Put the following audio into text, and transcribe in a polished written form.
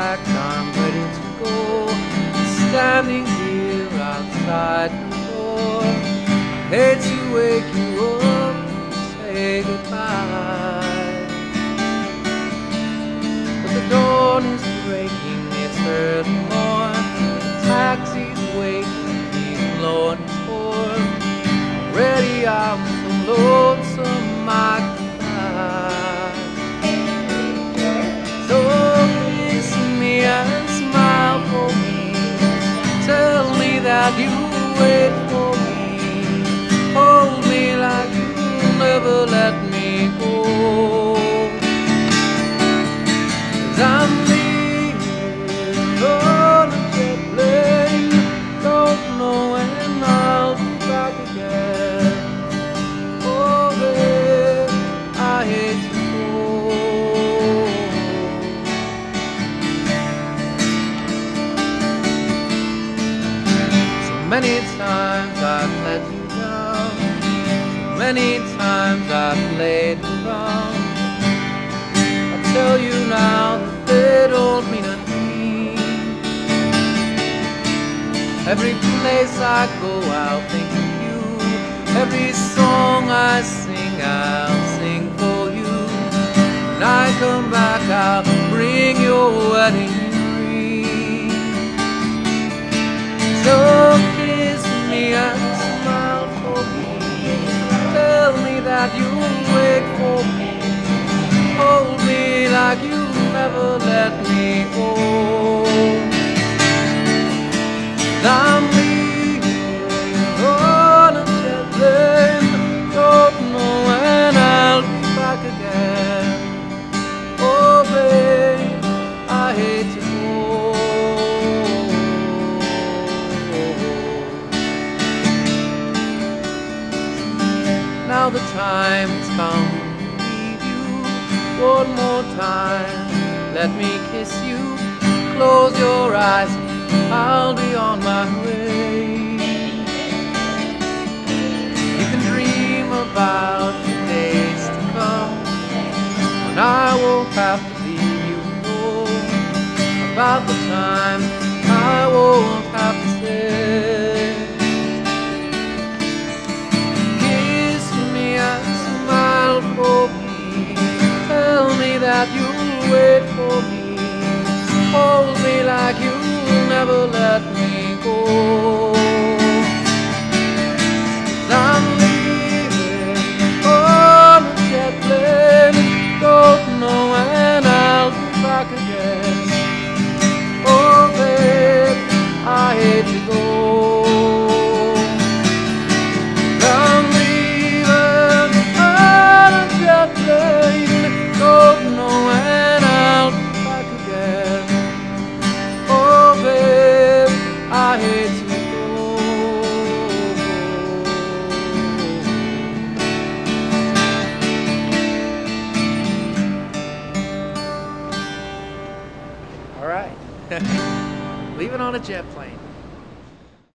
packed, I'm ready to go. Standing here outside the door, I hate to wake you up and say goodbye, but the dawn is breaking, it's early morn. The taxi's waiting, he's blowing his horn. Already I'm so lonesome I can cry. So kiss me and smile for me, tell me that you'll wait for me, hold me like you'll never let me go. 'Cause I'm leaving on a jet plane, don't know when I'll be back again. Oh babe, I hate to go. So many times I've let you down, so many times I've played around. I tell you now that they don't mean a thing. Every place I go I'll think of you, every song I sing I'll sing for you. When I come back I'll bring your wedding ring. So kiss me and smile for me, tell me that you'll wait for me, hold me like you'll never let me go. I'm leaving on a jet plane, don't know when I'll be back again. Oh babe, I hate to go. Now the time has come to leave you. One more time, let me kiss you. Close your eyes, I'll be on my way. You can dream about the days to come when I won't have to leave you alone, about the time I won't have to stay. Kiss me and smile for me, tell me that you'll wait for me, hold me like you'll never let me go. 'Cause I'm leaving on a jet plane, don't know when I'll be back again. Oh babe, I hate to go. I'm leaving on a jet plane, don't know when I'll be back again. Oh babe, I hate to go. All right. Leaving on a jet plane.